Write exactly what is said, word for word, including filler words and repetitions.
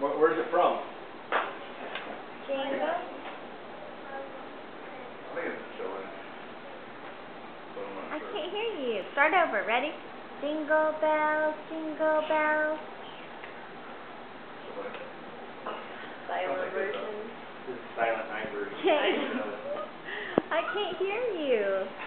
Where, where's it from? Jingle. I think it's children. I can't hear you. Start over. Ready? Jingle bells, jingle bells. Silent version. This is silent night version. I can't hear you.